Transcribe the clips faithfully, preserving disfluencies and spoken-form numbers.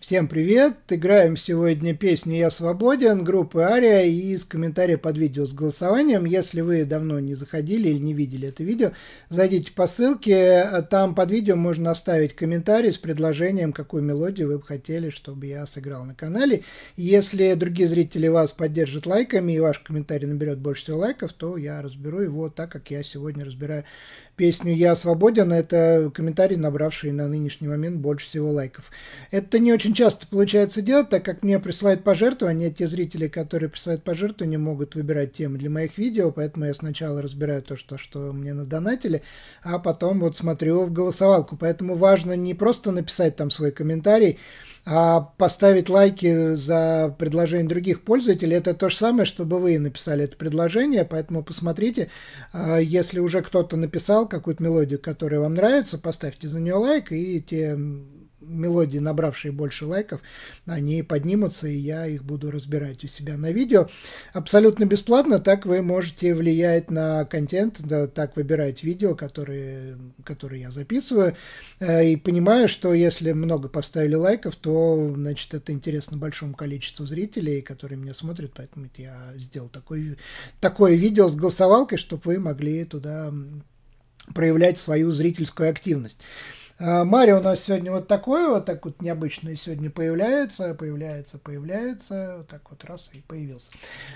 Всем привет! Играем сегодня песню «Я свободен» группы Ария и из комментария под видео с голосованием. Если вы давно не заходили или не видели это видео, зайдите по ссылке. Там под видео можно оставить комментарий с предложением, какую мелодию вы бы хотели, чтобы я сыграл на канале. Если другие зрители вас поддержат лайками и ваш комментарий наберет больше всего лайков, то я разберу его так, как я сегодня разбираю песню «Я свободен». Это комментарий, набравший на нынешний момент больше всего лайков. Это не очень часто получается делать, так как мне присылают пожертвования. Те зрители, которые присылают пожертвования, могут выбирать темы для моих видео, поэтому я сначала разбираю то, что, что мне надонатили, а потом вот смотрю в голосовалку. Поэтому важно не просто написать там свой комментарий, а поставить лайки за предложение других пользователей. Это то же самое, чтобы вы написали это предложение, поэтому посмотрите, если уже кто-то написал какую-то мелодию, которая вам нравится, поставьте за нее лайк, и те мелодии, набравшие больше лайков, они поднимутся, и я их буду разбирать у себя на видео. Абсолютно бесплатно, так вы можете влиять на контент, да, так выбирать видео, которые, которые я записываю, и понимаю, что если много поставили лайков, то, значит, это интересно большому количеству зрителей, которые меня смотрят, поэтому я сделал такой, такое видео с голосовалкой, чтобы вы могли туда проявлять свою зрительскую активность. Марио у нас сегодня вот такой вот, так вот необычно сегодня появляется, появляется, появляется, вот так вот раз и появился.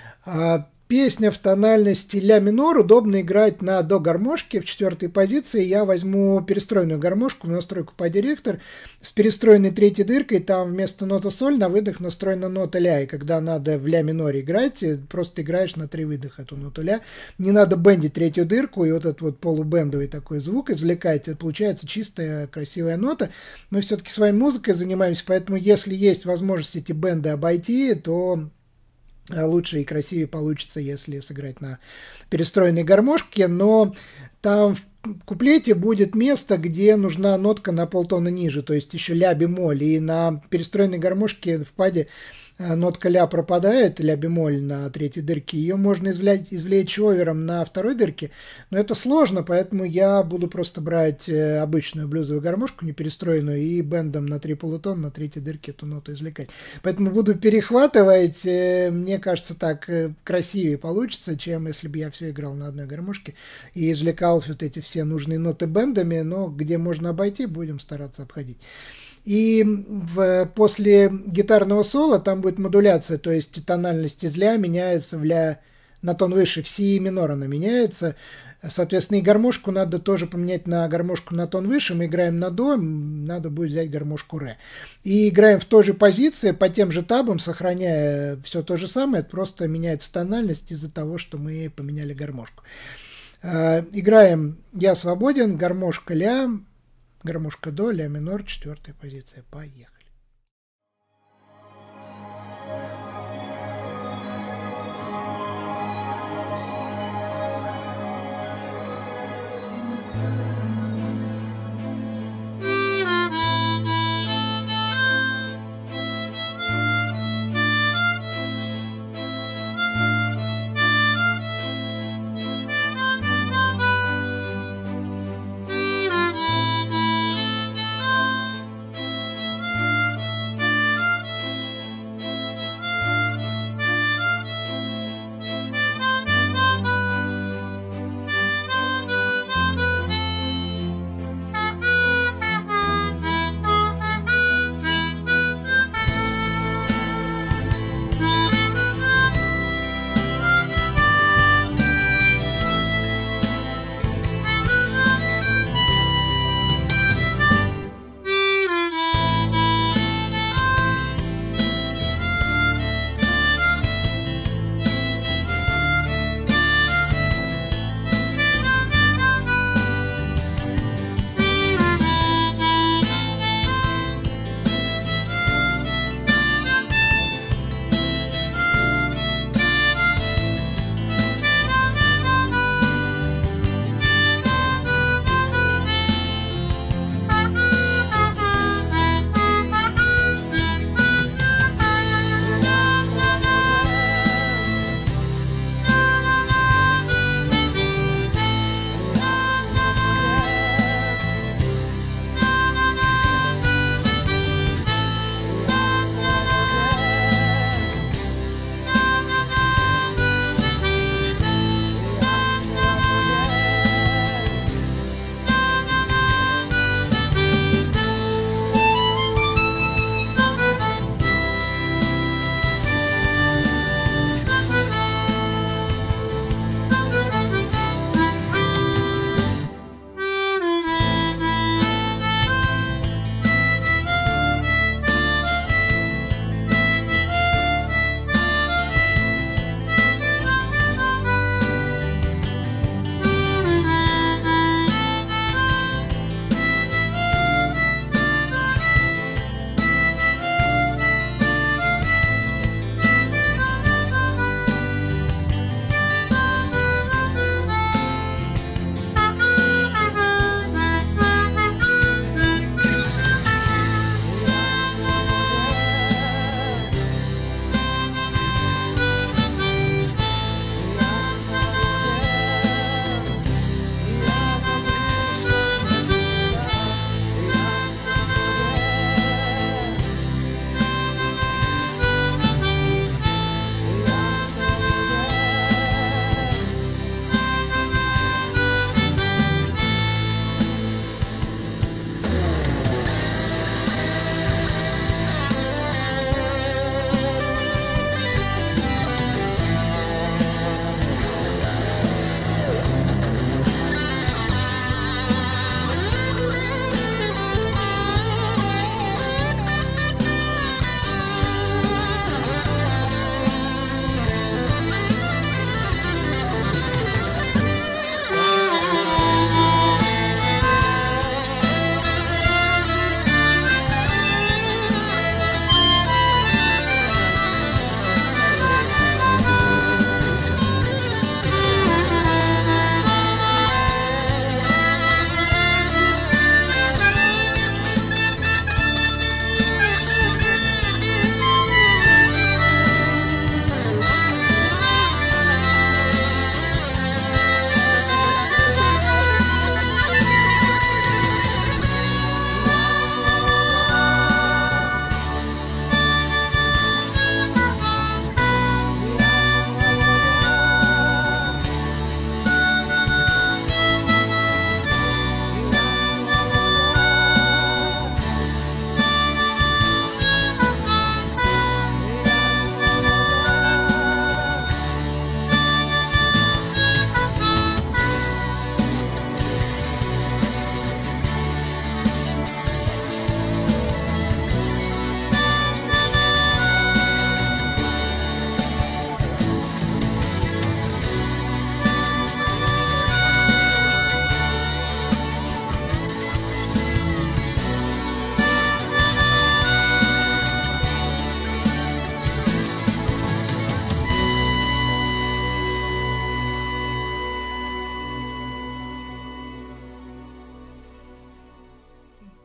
Песня в тональности ля минор, удобно играть на до гармошке в четвертой позиции. Я возьму перестроенную гармошку в настройку по директор с перестроенной третьей дыркой. Там вместо ноты соль на выдох настроена нота ля. И когда надо в ля миноре играть, просто играешь на три выдоха эту ноту ля. Не надо бендить третью дырку и вот этот вот полубендовый такой звук извлекать. Это получается чистая красивая нота. Мы все-таки своей музыкой занимаемся, поэтому если есть возможность эти бенды обойти, то лучше и красивее получится, если сыграть на перестроенной гармошке, но там в куплете будет место, где нужна нотка на полтона ниже, то есть еще ля бемоль, и на перестроенной гармошке в паде нотка ля пропадает, ля бемоль на третьей дырке, ее можно извлечь, извлечь овером на второй дырке, но это сложно, поэтому я буду просто брать обычную блюзовую гармошку, не перестроенную, и бендом на три полутон на третьей дырке эту ноту извлекать. Поэтому буду перехватывать, мне кажется, так красивее получится, чем если бы я все играл на одной гармошке и извлекал вот эти все нужные ноты бендами, но где можно обойти, будем стараться обходить. И в, после гитарного соло там будет модуляция, то есть тональность из ля меняется в ля на тон выше, в си минор она меняется. Соответственно, и гармошку надо тоже поменять на гармошку на тон выше. Мы играем на до, надо будет взять гармошку ре. И играем в той же позиции, по тем же табам, сохраняя все то же самое, это просто меняется тональность из-за того, что мы поменяли гармошку. Играем «Я свободен», гармошка ля, гармошка до, ля минор, четвертая позиция. Поехали.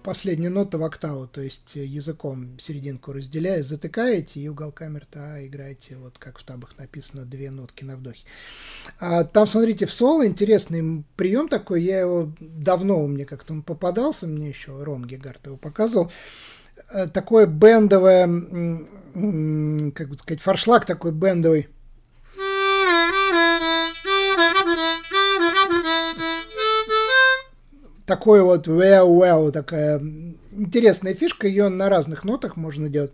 последняя нота в октаву, то есть языком серединку разделяя, затыкаете и уголками рта играете, вот как в табах написано, две нотки на вдохе. А там, смотрите, в соло интересный прием такой, я его давно, мне как-то он попадался, мне еще Ром Гегард его показывал, такое бендовое, как бы сказать, форшлаг такой бендовый. Такой вот вэу-вэу, такая интересная фишка, ее на разных нотах можно делать.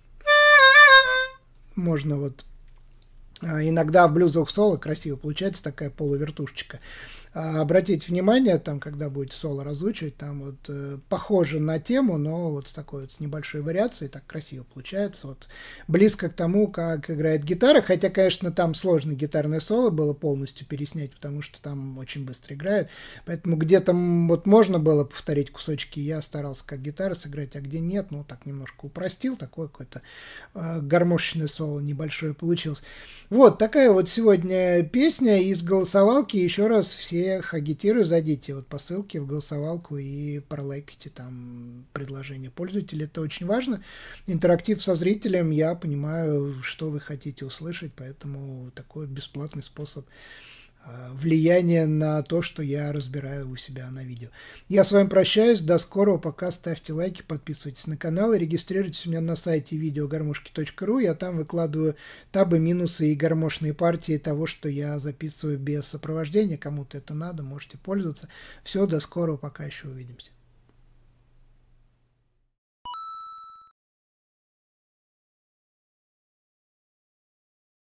Можно вот иногда в блюзовых соло красиво получается такая полувертушечка. А обратите внимание, там, когда будете соло разучивать, там вот э, похоже на тему, но вот с такой вот с небольшой вариацией, так красиво получается. Вот близко к тому, как играет гитара, хотя, конечно, там сложно гитарное соло было полностью переснять, потому что там очень быстро играют. Поэтому где-то вот можно было повторить кусочки, я старался как гитара сыграть, а где нет, ну так немножко упростил, такое какое-то э, гармошечное соло небольшое получилось. Вот такая вот сегодня песня из голосовалки. Еще раз всех агитирую, зайдите вот по ссылке в голосовалку и пролайкайте там предложение пользователя. Это очень важно. Интерактив со зрителем, я понимаю, что вы хотите услышать, поэтому такой бесплатный способ влияния на то, что я разбираю у себя на видео. Я с вами прощаюсь. До скорого. Пока. Ставьте лайки, подписывайтесь на канал и регистрируйтесь у меня на сайте видеогармошки точка ру. Я там выкладываю табы, минусы и гармошные партии того, что я записываю без сопровождения. Кому-то это надо, можете пользоваться. Все, до скорого. Пока, еще увидимся.